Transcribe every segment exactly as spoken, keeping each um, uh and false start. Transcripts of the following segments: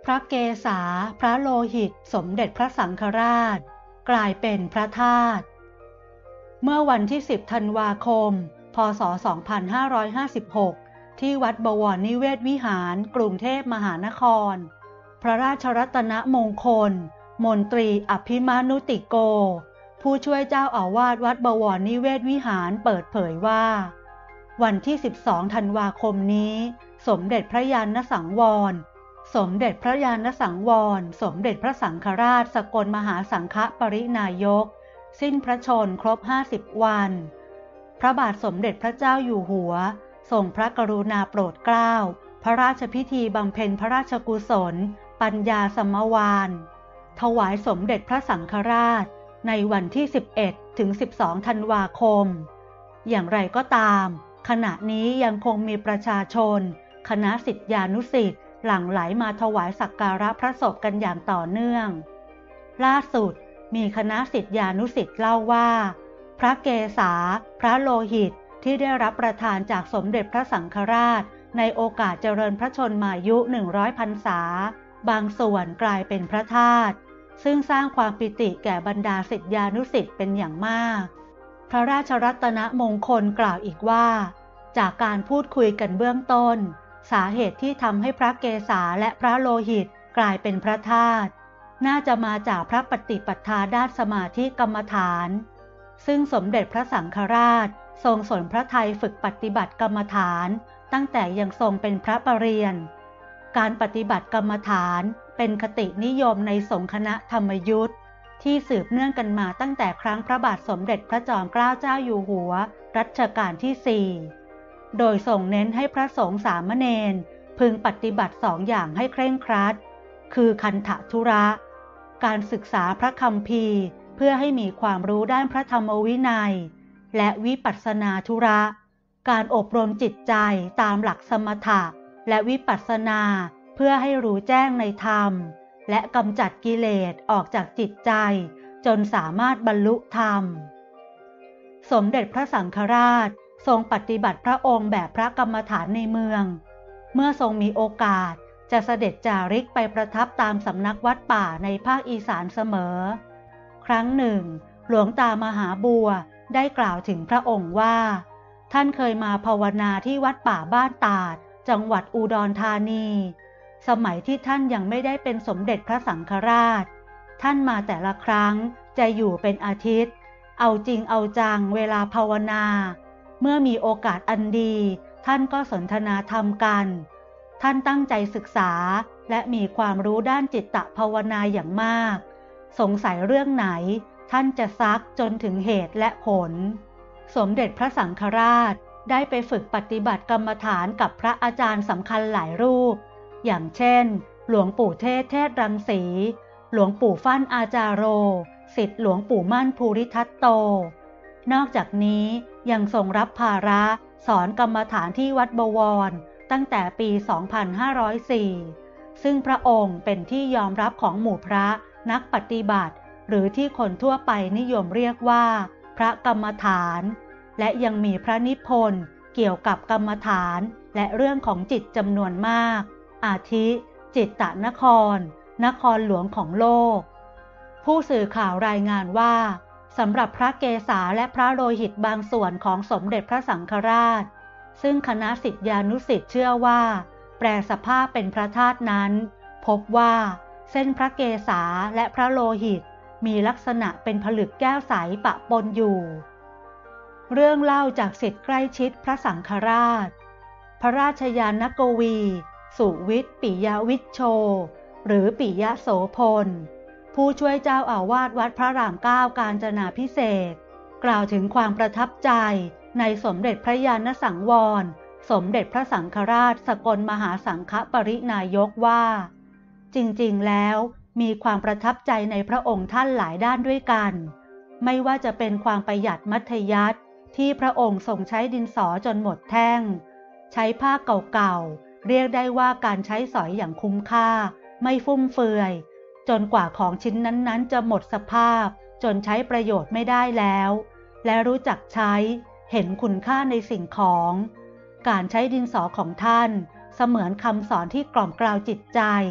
ระเกศาพระโลหิตสมเด็จพระสังฆราชกลายเป็นพระธาตุเมื่อวันที่สิบธันวาคมพ.ศ. สองพันห้าร้อยห้าสิบหกที่วัดบวรนิเวศวิหารกรุงเทพมหานครพระราชรัตนมงคลมนตรีอภิมานุติโกผู้ช่วยเจ้าอาวาสวัดบวรนิเวศวิหารเปิดเผยว่าวันที่สิบสองธันวาคมนี้สมเด็จพระยาณสังวรสมเด็จพระยาณสังวรสมเด็จพระสังฆราชสกลมหาสังฆปรินายกสิ้นพระชนม์ครบห้าสิบวันพระบาทสมเด็จพระเจ้าอยู่หัวทรงพระกรุณาโปรดเกล้าพระราชพิธีบำเพ็ญพระราชกุศลปัญญาสมวานถวายสมเด็จพระสังฆราชในวันที่สิบเอ็ดถึงสิบสองธันวาคมอย่างไรก็ตามขณะนี้ยังคงมีประชาชนคณะศิษยานุศิษย์หลั่งไหลมาถวายสักการะพระศพกันอย่างต่อเนื่องล่าสุดมีคณะศิษยานุศิษย์เล่าว่าพระเกศาพระโลหิตที่ได้รับประทานจากสมเด็จพระสังฆราชในโอกาสเจริญพระชนมายุหนึ่งร้อยพรรษาบางส่วนกลายเป็นพระธาตุซึ่งสร้างความปิติแก่บรรดาศิษยานุศิษย์เป็นอย่างมากพระราชรัตนมงคลกล่าวอีกว่าจากการพูดคุยกันเบื้องต้นสาเหตุที่ทำให้พระเกศาและพระโลหิตกลายเป็นพระธาตุน่าจะมาจากพระปฏิปทาด้านสมาธิกรรมฐานซึ่งสมเด็จพระสังฆราชทรงสนพระทัยฝึกปฏิบัติกรรมฐานตั้งแต่ยังทรงเป็นพระปเรียนการปฏิบัติกรรมฐานเป็นคตินิยมในสงฆ์คณะธรรมยุทธที่สืบเนื่องกันมาตั้งแต่ครั้งพระบาทสมเด็จพระจอมเกล้าเจ้าอยู่หัวรัชกาลที่สี่โดยส่งเน้นให้พระสงฆ์สามเณรพึงปฏิบัติสองอย่างให้เคร่งครัดคือคันธทุระการศึกษาพระคัมภีร์เพื่อให้มีความรู้ด้านพระธรรมวินัยและวิปัสสนาธุระการอบรมจิตใจตามหลักสมถะและวิปัสสนาเพื่อให้รู้แจ้งในธรรมและกำจัดกิเลสออกจากจิตใจจนสามารถบรรลุธรรมสมเด็จพระสังฆราชทรงปฏิบัติพระองค์แบบพระกรรมฐานในเมืองเมื่อทรงมีโอกาสจะเสด็จจาริกไปประทับตามสำนักวัดป่าในภาคอีสานเสมอครั้งหนึ่งหลวงตามหาบัวได้กล่าวถึงพระองค์ว่าท่านเคยมาภาวนาที่วัดป่าบ้านตาดจังหวัดอุดรธานีสมัยที่ท่านยังไม่ได้เป็นสมเด็จพระสังฆราชท่านมาแต่ละครั้งจะอยู่เป็นอาทิตย์เอาจริงเอาจังเวลาภาวนาเมื่อมีโอกาสอันดีท่านก็สนทนาธรรมกันท่านตั้งใจศึกษาและมีความรู้ด้านจิตตภาวนาอย่างมากสงสัยเรื่องไหนท่านจะซักจนถึงเหตุและผลสมเด็จพระสังฆราชได้ไปฝึกปฏิบัติกรรมฐานกับพระอาจารย์สำคัญหลายรูปอย่างเช่นหลวงปู่เทศเทศรังสีหลวงปู่ฟั่นอาจารโรศิษย์หลวงปู่มั่นภูริทัตโตนอกจากนี้ยังทรงรับภาระสอนกรรมฐานที่วัดบวรตั้งแต่ปี สองพันห้าร้อยสี่ ซึ่งพระองค์เป็นที่ยอมรับของหมู่พระนักปฏิบัติหรือที่คนทั่วไปนิยมเรียกว่าพระกรรมฐานและยังมีพระนิพนธ์เกี่ยวกับกรรมฐานและเรื่องของจิตจำนวนมากอาทิจิตตนครนครหลวงของโลกผู้สื่อข่าวรายงานว่าสำหรับพระเกศาและพระโลหิตบางส่วนของสมเด็จพระสังฆราชซึ่งคณะศิษยานุศิษย์เชื่อว่าแปลสภาพเป็นพระธาตุนั้นพบว่าเส้นพระเกศาและพระโลหิตมีลักษณะเป็นผลึกแก้วใสปะปนอยู่เรื่องเล่าจากศิษย์ใกล้ชิดพระสังฆราชพระราชยานกวีสุวิทย์ปิยวิชโชหรือปิยโสพลผู้ช่วยเจ้าอาวาสวัดพระรามเก้ากาญจนาภิเษกกล่าวถึงความประทับใจในสมเด็จพระยาณสังวรสมเด็จพระสังฆราชสกลมหาสังฆปรินายกว่าจริงๆแล้วมีความประทับใจในพระองค์ท่านหลายด้านด้วยกันไม่ว่าจะเป็นความประหยัดมัธยัสถ์ที่พระองค์ทรงใช้ดินสอจนหมดแท่งใช้ผ้าเก่าๆเรียกได้ว่าการใช้สอยอย่างคุ้มค่าไม่ฟุ่มเฟือยจนกว่าของชิ้นนั้นๆจะหมดสภาพจนใช้ประโยชน์ไม่ได้แล้วและรู้จักใช้เห็นคุณค่าในสิ่งของการใช้ดินสอของท่านเสมือนคำสอนที่กล่อมเกลาจิตใจ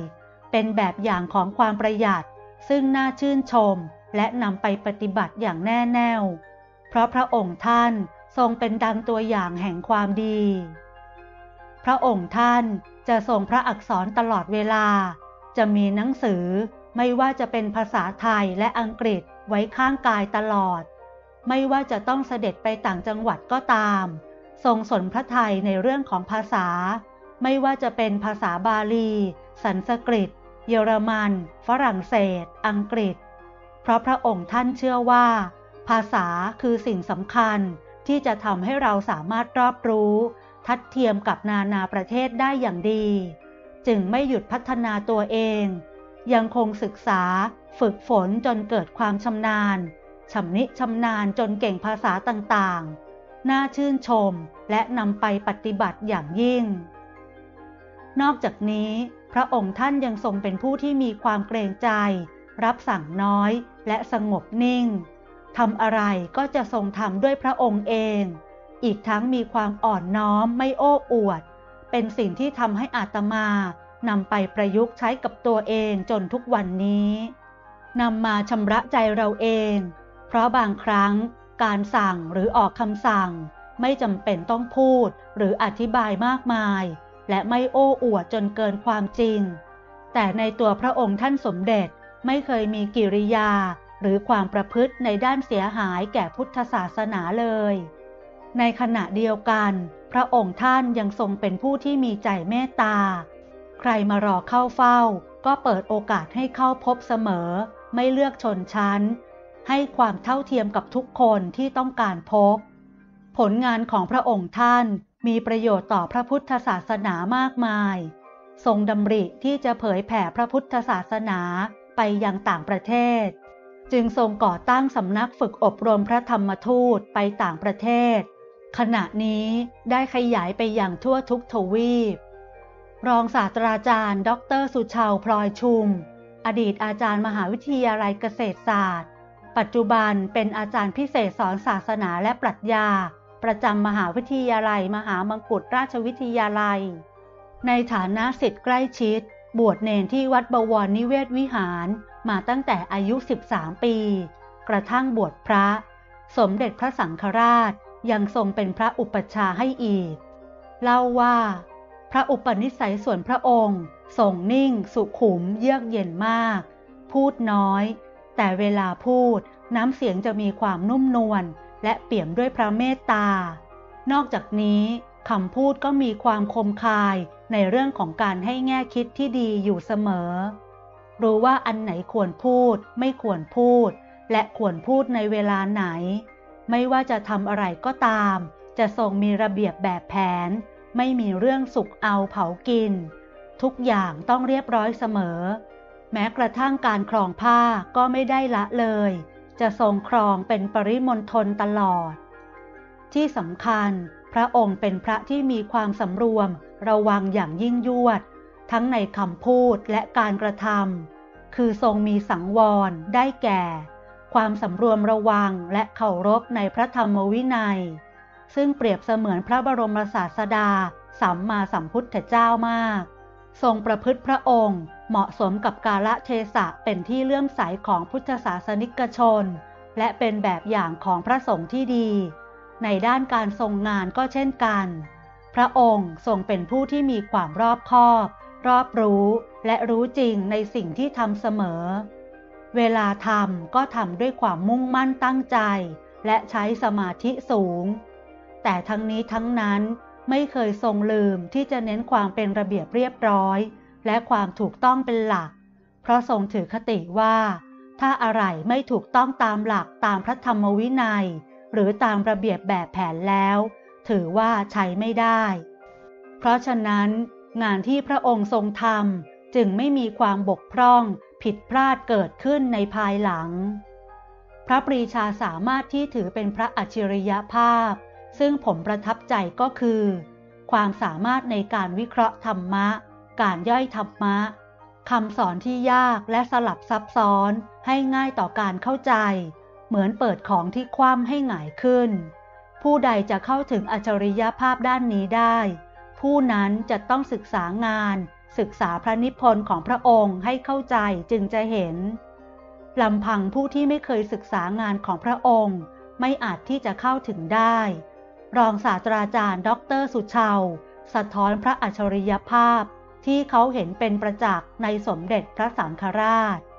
เป็นแบบอย่างของความประหยัดซึ่งน่าชื่นชมและนำไปปฏิบัติอย่างแน่แน่วเพราะพระองค์ท่านทรงเป็นดังตัวอย่างแห่งความดีพระองค์ท่านจะทรงพระอักษรตลอดเวลาจะมีหนังสือไม่ว่าจะเป็นภาษาไทยและอังกฤษไว้ข้างกายตลอดไม่ว่าจะต้องเสด็จไปต่างจังหวัดก็ตามทรงสนพระทัยในเรื่องของภาษาไม่ว่าจะเป็นภาษาบาลีสันสกฤตเยอรมันฝรั่งเศสอังกฤษเพราะพระองค์ท่านเชื่อว่าภาษาคือสิ่งสำคัญที่จะทำให้เราสามารถรอบรู้ทัดเทียมกับนานาประเทศได้อย่างดีจึงไม่หยุดพัฒนาตัวเองยังคงศึกษาฝึกฝนจนเกิดความชำนาญชำนิชำนาญจนเก่งภาษาต่างๆน่าชื่นชมและนำไปปฏิบัติอย่างยิ่งนอกจากนี้พระองค์ท่านยังทรงเป็นผู้ที่มีความเกรงใจรับสั่งน้อยและสงบนิ่งทำอะไรก็จะทรงทำด้วยพระองค์เองอีกทั้งมีความอ่อนน้อมไม่โอ้อวดเป็นสิ่งที่ทำให้อาตมานำไปประยุกต์ใช้กับตัวเองจนทุกวันนี้นำมาชำระใจเราเองเพราะบางครั้งการสั่งหรือออกคำสั่งไม่จำเป็นต้องพูดหรืออธิบายมากมายและไม่โอ้อวดจนเกินความจริงแต่ในตัวพระองค์ท่านสมเด็จไม่เคยมีกิริยาหรือความประพฤติในด้านเสียหายแก่พุทธศาสนาเลยในขณะเดียวกันพระองค์ท่านยังทรงเป็นผู้ที่มีใจเมตตาใครมารอเข้าเฝ้าก็เปิดโอกาสให้เข้าพบเสมอไม่เลือกชนชั้นให้ความเท่าเทียมกับทุกคนที่ต้องการพบผลงานของพระองค์ท่านมีประโยชน์ต่อพระพุทธศาสนามากมายทรงดำริที่จะเผยแผ่พระพุทธศาสนาไปยังต่างประเทศจึงทรงก่อตั้งสำนักฝึกอบรมพระธรรมทูตไปต่างประเทศขณะนี้ได้ขยายไปอย่างทั่วทุกทวีปรองศาสตราจารย์ดร.สุชาวพลอยชุมอดีตอาจารย์มหาวิทยาลัยเกษตรศาสตร์ปัจจุบันเป็นอาจารย์พิเศษสอนศาสนาและปรัชญาประจำมหาวิทยาลัยมหามงกุฎราชวิทยาลัยในฐานะศิษย์ใกล้ชิดบวชเนรที่วัดบวรนิเวศวิหารมาตั้งแต่อายุสิบสามปีกระทั่งบวชพระสมเด็จพระสังฆราชยังทรงเป็นพระอุปัชฌาย์ให้อีกเล่าว่าพระอุปนิสัยส่วนพระองค์ทรงนิ่งสุขุมเยือกเย็นมากพูดน้อยแต่เวลาพูดน้ำเสียงจะมีความนุ่มนวลและเปี่ยมด้วยพระเมตตานอกจากนี้คำพูดก็มีความคมคายในเรื่องของการให้แง่คิดที่ดีอยู่เสมอรู้ว่าอันไหนควรพูดไม่ควรพูดและควรพูดในเวลาไหนไม่ว่าจะทำอะไรก็ตามจะทรงมีระเบียบแบบแผนไม่มีเรื่องสุกเอาเผากินทุกอย่างต้องเรียบร้อยเสมอแม้กระทั่งการครองผ้าก็ไม่ได้ละเลยจะทรงครองเป็นปริมณฑลตลอดที่สำคัญพระองค์เป็นพระที่มีความสำรวมระวังอย่างยิ่งยวดทั้งในคำพูดและการกระทำคือทรงมีสังวรได้แก่ความสำรวมระวังและเคารพในพระธรรมวินัยซึ่งเปรียบเสมือนพระบรมศาสดาสัมมาสัมพุทธเจ้ามากทรงประพฤติพระองค์เหมาะสมกับกาลเทศะเป็นที่เลื่อมใสของพุทธศาสนิกชนและเป็นแบบอย่างของพระสงฆ์ที่ดีในด้านการทรงงานก็เช่นกันพระองค์ทรงเป็นผู้ที่มีความรอบคอบรอบรู้และรู้จริงในสิ่งที่ทำเสมอเวลาทำก็ทำด้วยความมุ่งมั่นตั้งใจและใช้สมาธิสูงแต่ทั้งนี้ทั้งนั้นไม่เคยทรงลืมที่จะเน้นความเป็นระเบียบเรียบร้อยและความถูกต้องเป็นหลักเพราะทรงถือคติว่าถ้าอะไรไม่ถูกต้องตามหลักตามพระธรรมวินัยหรือตามระเบียบแบบแผนแล้วถือว่าใช้ไม่ได้เพราะฉะนั้นงานที่พระองค์ทรงทำจึงไม่มีความบกพร่องผิดพลาดเกิดขึ้นในภายหลังพระปรีชาสามารถที่ถือเป็นพระอัจฉริยภาพซึ่งผมประทับใจก็คือความสามารถในการวิเคราะห์ธรรมะการย่อยธรรมะคำสอนที่ยากและสลับซับซ้อนให้ง่ายต่อการเข้าใจเหมือนเปิดของที่คว่ำให้หงายขึ้นผู้ใดจะเข้าถึงอัจฉริยภาพด้านนี้ได้ผู้นั้นจะต้องศึกษางานศึกษาพระนิพนธ์ของพระองค์ให้เข้าใจจึงจะเห็นลำพังผู้ที่ไม่เคยศึกษางานของพระองค์ไม่อาจที่จะเข้าถึงได้รองศาสตราจารย์ดรสุชาวสะท้อนพระอัจฉริยภาพที่เขาเห็นเป็นประจักษ์ในสมเด็จพระสังฆราช